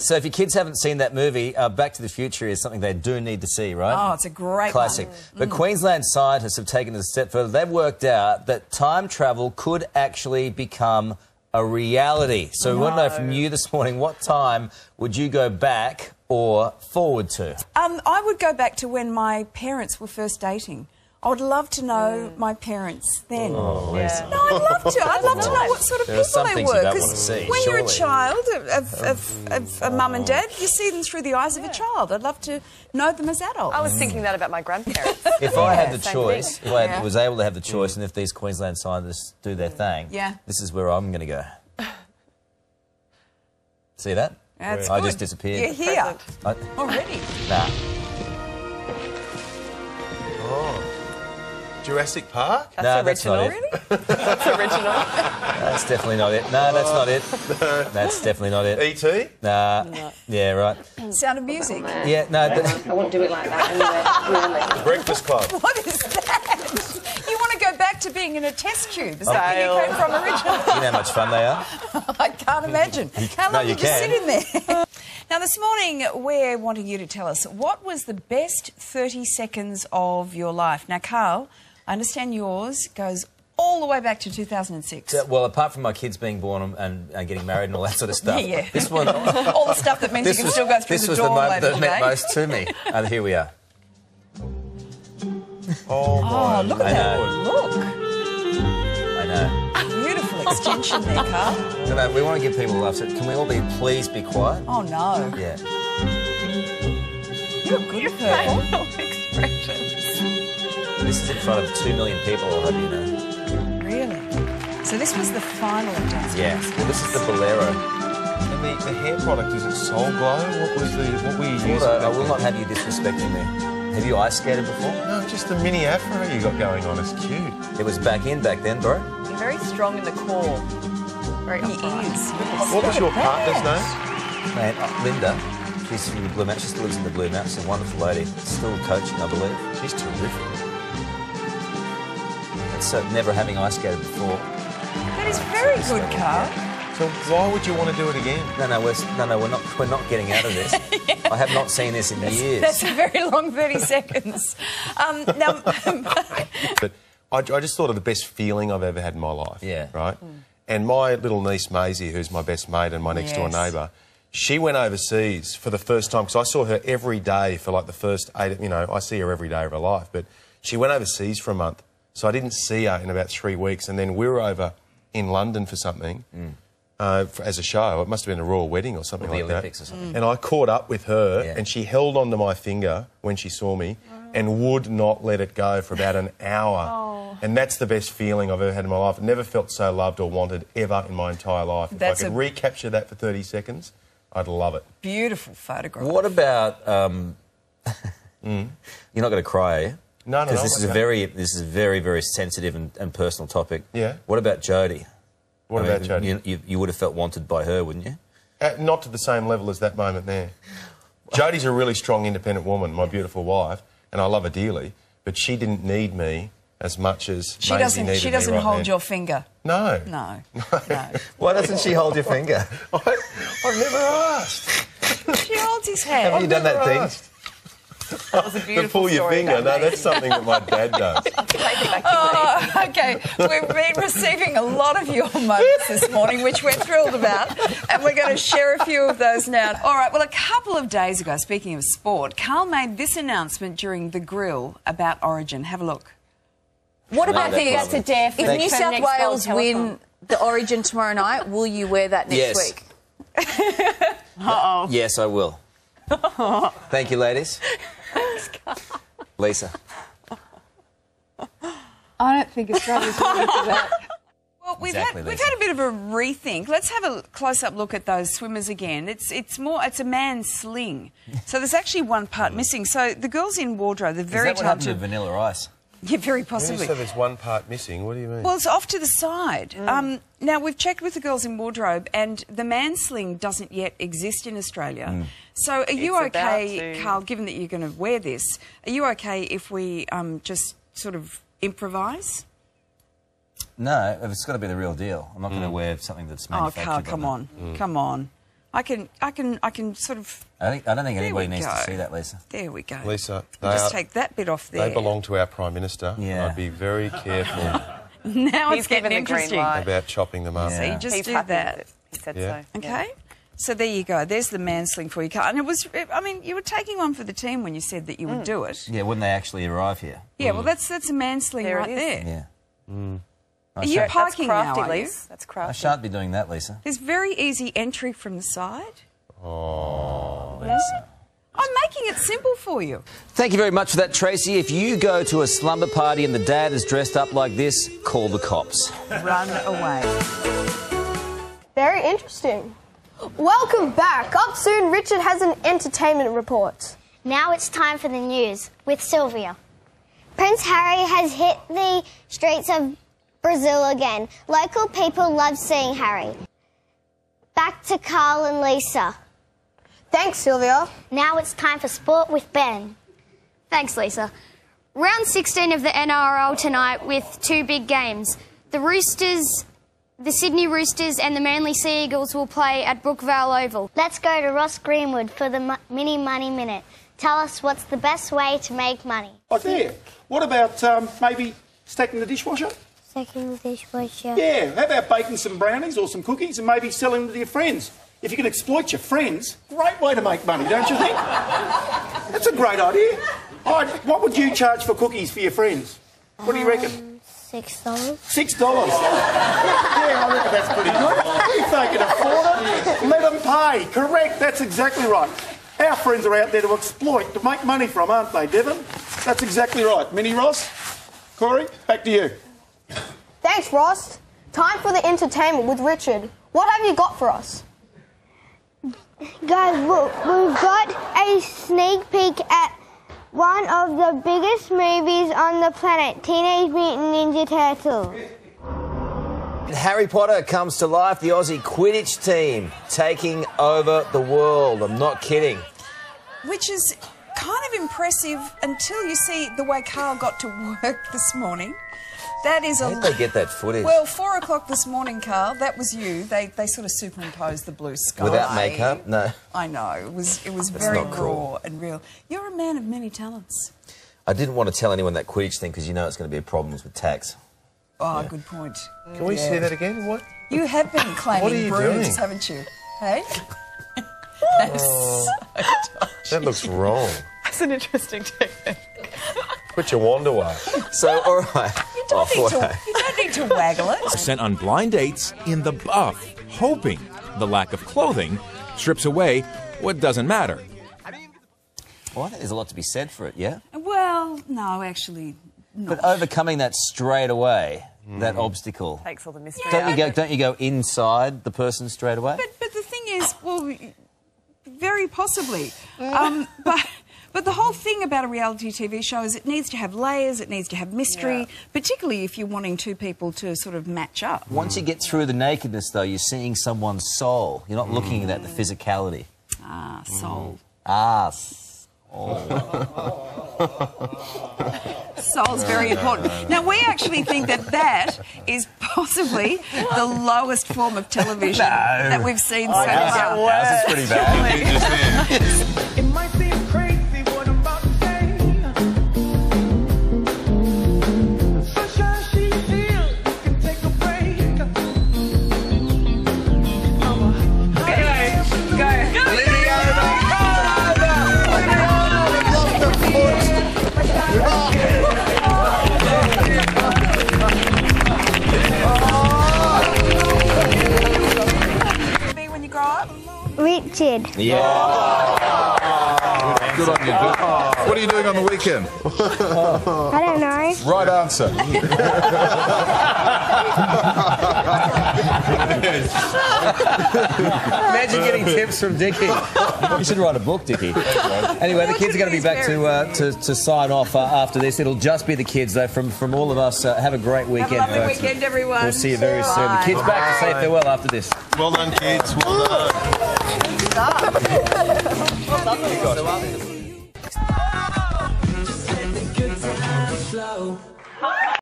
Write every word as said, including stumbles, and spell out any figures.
So if your kids haven't seen that movie, uh, Back to the Future is something they do need to see, right? Oh, it's a great classic. one. But Mm. Queensland scientists have taken it a step further. They've worked out that time travel could actually become a reality. So no. we want to know from you this morning, what time would you go back or forward to? Um, I would go back to when my parents were first dating. I would love to know mm. my parents then. Oh, yeah. No, I'd love to. I'd love to know what sort of there are people some they things were. you don't want to see, when surely. you're a child of, of, of a mum and dad, you see them through the eyes yeah. of a child. I'd love to know them as adults. I was thinking that about my grandparents. If yeah, I had the same choice, thing. if I Yeah. was able to have the choice, and if these Queensland scientists do their thing, Yeah. this is where I'm going to go. See that? That's I good. just disappeared. You're here I, already. nah. Oh. Jurassic Park? That's no, original. that's not it. That's original. That's definitely not it. No, that's not it. That's definitely not it. E T? Nah. No. Yeah, right. Sound of Music. Yeah, no. But I wou't do it like that anyway, really. Breakfast Club. What is that? You want to go back to being in a test tube? Is that where Stale. you came from originally? you know how much fun they are. I can't imagine. How No, long you did you can. sit in there? Now, this morning, we're wanting you to tell us, what was the best thirty seconds of your life? Now, Carl, I understand yours goes all the way back to two thousand six. So, well, apart from my kids being born and, and, and getting married and all that sort of stuff, Yeah, yeah. this one... all the stuff that means you this can was, still go through this the was door the mo later that today. meant most to me. And here we are. Oh, my Oh, look at I that. know. Look. I know. Beautiful extension there, Carl. No, no, we want to give people a laugh. So can we all be, please be quiet? Oh, no. Yeah. You look good at purple. Facial expressions. This is in front of two million people, I hope you know. Really? So this was the final of Dance Yeah. Moves. Well, this is the Bolero. And the, the hair product, is it Soul Glow? What was the, what were you using? Although, I back will then? not have you disrespecting me. Have you ice skated before? No, just the mini afro you got going on. It's cute. It was back in back then, bro. You're very strong in the core. Very He upright. is. Yes. What was your Look at partner's that. name? Man, uh, Linda. She's from the Blue Mountains. She still lives in the Blue Mountains. She's a wonderful lady. Still coaching, I believe. She's terrific. And so never having ice skated before. That is very good, Carl. So why would you want to do it again? No, no, we're, no, no, we're not. We're not getting out of this. Yeah. I have not seen this in years. That's a very long thirty seconds. Um, now, But I, I just thought of the best feeling I've ever had in my life. Yeah. Right? Mm. And my little niece Maisie, who's my best mate and my next door Yes. neighbour, she went overseas for the first time, because I saw her every day for like the first eight, you know, I see her every day of her life, but she went overseas for a month. So I didn't see her in about three weeks. And then we were over in London for something. Mm. Uh, for, as a show. It must have been a royal wedding or something Or the like Olympics that. or something. And I caught up with her, Yeah. and she held onto my finger when she saw me and would not let it go for about an hour. Oh. And that's the best feeling I've ever had in my life. I've never felt so loved or wanted ever in my entire life. That's if I could a- recapture that for thirty seconds, I'd love it. beautiful photograph. What about? Um, You're not going to cry, are you? No, no, Because no, this is a okay. very, this is a very, very sensitive and, and personal topic. Yeah. What about Jodie? What I about mean, Jodie? You, you, you would have felt wanted by her, wouldn't you? Uh, not to the same level as that moment there. Jodie's a really strong, independent woman, my beautiful wife, and I love her dearly, but she didn't need me as much as She Maisie doesn't. needed She me doesn't right hold then. your finger. No. No. No. Why doesn't she hold your finger? I, I've never asked. She holds his hand. Have you done that Never thing? asked. That was a To beautiful pull your story finger, about no, Maisie. that's something that my dad does. Take it back to Oh, okay. We've been receiving a lot of your moments this morning, which we're thrilled about, and we're going to share a few of those now. All right, well, a couple of days ago, speaking of sport, Carl made this announcement during the grill about Origin. Have a look. What No, about that's the... lovely. That's a dare for If for New next South World Wales Telethon. win the Origin tomorrow night, will you wear that next Yes. week? Uh-oh. Yes, I will. Thank you, ladies. Lisa. I don't think Australia's ready for that. Well, we've Exactly, had we've Lisa. had a bit of a rethink. Let's have a close-up look at those swimmers again. It's it's more it's a man's sling. So there's actually one part missing. So the girls in wardrobe, they're very Is that what happened to talented. Vanilla Ice? Yeah, very When you possibly. say there's one part missing, what do you mean? Well, it's off to the side. Um, now, we've checked with the girls in wardrobe, and the man sling doesn't yet exist in Australia. So are you It's about okay, to. Carl, given that you're going to wear this, are you okay if we um, just sort of improvise? No, it's got to be the real deal. I'm not going to wear something that's Oh, manufactured. Carl, like come that. on. Come on. I can, I can, I can sort of. I think I don't think There anybody we needs go. to see that, Lisa. There we go. Lisa, We'll they just are- take that bit off there. They belong to our Prime Minister. Yeah. I'd be very careful Now He's it's getting given the green interesting. light. about chopping them up. Yeah. So you just He's do happy that. with it. He said Yeah. so. Okay. So there you go. There's the mansling for you, Carl. And it was, I mean, you were taking one for the team when you said that you would do it. Yeah, wouldn't they actually arrive here? Yeah, well, that's that's a mansling There it right is. there. Yeah. Are you That's parking now, crafty, are you? Lise. That's I crafty. shan't be doing that, Lisa. There's very easy entry from the side. Oh, Lisa. I'm making it simple for you. Thank you very much for that, Tracy. If you go to a slumber party and the dad is dressed up like this, call the cops. Run away. Very interesting. Welcome back. Up soon, Richard has an entertainment report. Now it's time for the news with Sylvia. Prince Harry has hit the streets of Brazil again. Local people love seeing Harry. Back to Carl and Lisa. Thanks, Sylvia. Now it's time for sport with Ben. Thanks, Lisa. Round sixteen of the N R L tonight with two big games. The Roosters, the Sydney Roosters and the Manly Sea Eagles will play at Brookvale Oval. Let's go to Ross Greenwood for the mo- Mini Money Minute. Tell us what's the best way to make money. Oh, there. What about um, maybe stacking the dishwasher? Second dishwasher. Yeah. How about baking some brownies or some cookies and maybe selling them to your friends? If you can exploit your friends, great way to make money, don't you think? That's a great idea. All right, what would you charge for cookies for your friends? What do you reckon? Six dollars. Six dollars. Yeah, I reckon that's pretty good. If they can afford it, let them pay. Correct. That's exactly right. Our friends are out there to exploit, to make money from, aren't they, Devon? That's exactly right. Minnie Ross, Corey, back to you. Thanks, Ross. Time for the entertainment with Richard. What have you got for us? Guys, look, we've got a sneak peek at one of the biggest movies on the planet, Teenage Mutant Ninja Turtles. Harry Potter comes to life, the Aussie Quidditch team taking over the world. I'm not kidding. Which is kind of impressive until you see the way Carl got to work this morning. That is a... How did they get that footage? Well, four o'clock this morning, Carl, that was you. They they sort of superimposed the blue sky. Without makeup? No. I know. It was it was That's very not cool. raw and real. You're a man of many talents. I didn't want to tell anyone that Quidditch thing because you know it's going to be problems with tax. Oh, good point. Can we Yeah. see that again? What? You have been What are claiming you bruise, doing? haven't you? Hey? Oh, that looks wrong. That's an interesting technique. Put your wand away. So, all right. You don't, Oh, need to, what- you don't need to waggle it. Sent on blind dates in the buff, hoping the lack of clothing strips away what doesn't matter. Well, I think there's a lot to be said for it, yeah? Well, no, actually, not. But overcoming that straight away, that obstacle. Takes all the mystery Don't out. you go? Don't you go inside the person straight away? But, but the thing is, well, very possibly. Um, but but the whole thing about a reality T V show is it needs to have layers, it needs to have mystery, Yeah. particularly if you're wanting two people to sort of match up. Once you get through the nakedness, though, you're seeing someone's soul. You're not looking at the physicality. Ah, soul. Ah. Soul's very important. Now, we actually think that that is possibly the lowest form of television that we've seen so far. Ours is pretty bad. It might seem crazy what I'm about to say. Sunshine, she's here. You can take a break. Okay, go. Go. Be when you grow up? Richard. Yeah. Good on you. Good. What are you doing on the weekend? I don't know. Right answer. Imagine getting tips from Dickie. You should write a book, Dickie. Anyway, the kids are going to be back to, uh, to to sign off uh, after this. It'll just be the kids, though. From from all of us, uh, have a great weekend. Have a lovely folks. weekend, everyone. We'll see you very soon. The kids back to say farewell after this. Well done, kids. Well done. Well done.